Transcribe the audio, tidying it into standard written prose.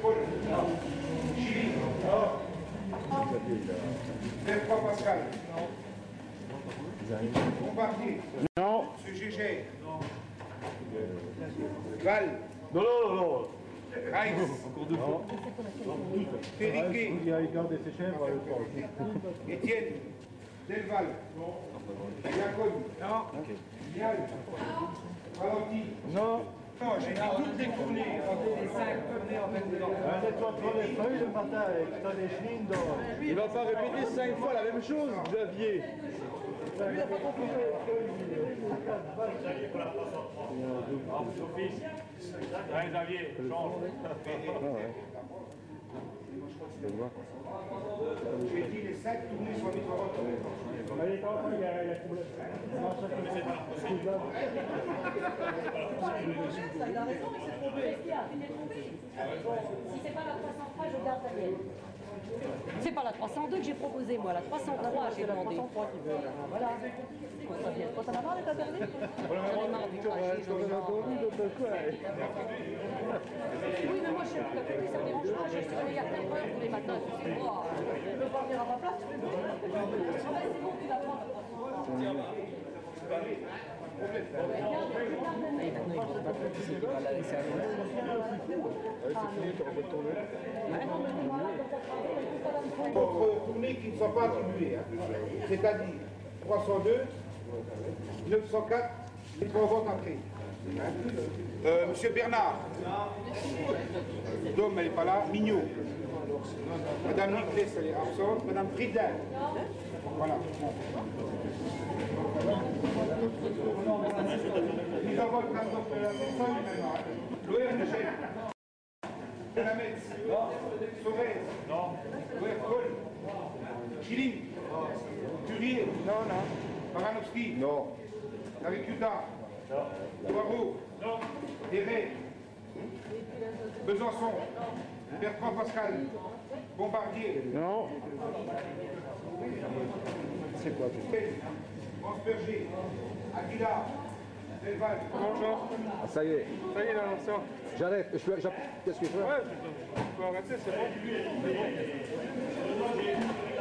Paul. Chili. Bertrand Pascal. Bombardier. Non. Monsieur Gégé. Val. Non, non, non. Reis. Encore deux fois. Périquet. Il a gardé ses chèvres. Étienne. Delval. Yacon. Non. Vial. Valenti. Non. Non, j'ai dit toutes les tournées. Les 5 tournées en fait dedans. Toi, prends les feuilles le matin avec ton échelin d'or. Il va pas répéter 5 fois la même chose, Xavier. Lui n'a pas compris. Ouais, Xavier, change. J'ai dit les 5 tournées sont différentes. Allez, il y a problème. Il a raison, il s'est trompé. Qu'est-ce qu'il y a? Il s'est trompé. Si c'est pas la 303, je garde la mienne. C'est pas la 302 que j'ai proposée, moi. La 303, j'ai demandé. Voilà. Qu'on soit bien. Quand t'en as marre d'être interdit? J'en ai marre du trajet, j'en ai marre. Oui, mais moi, je suis plus à côté, ça me dérange pas. Je suis réveillée à 4 heures tous les matins. Je sais pas. Je veux pas venir à ma place. C'est bon, tu la prends, la 303. Et maintenant, il va se battre pour qui c'est qui va la laisser à l'autre. D'autres tournées qui ne sont pas attribuées, c'est-à-dire 302, 904, les 3 votes entrés. Monsieur Bernard. Dom, elle n'est pas là. Mignot. Madame Niclès, elle est absente. Madame Frida. Voilà. Mise en vote maintenant pour la personne maintenant. Loer Michel. Menametz. Sauvez. Loer Cole. Chiling. Turier. Non. Baranovski. Non. Naricuta. Poirot. Non. Herré. Besançon. Bertrand Pascal. Bombardier. Non. C'est quoi? Ansperger. Aguilar. Delval. Bonjour. Ah, ça y est. Ça y est, là, on sort. J'arrête. Qu'est-ce que je fais? Ouais, tu peux arrêter, c'est bon.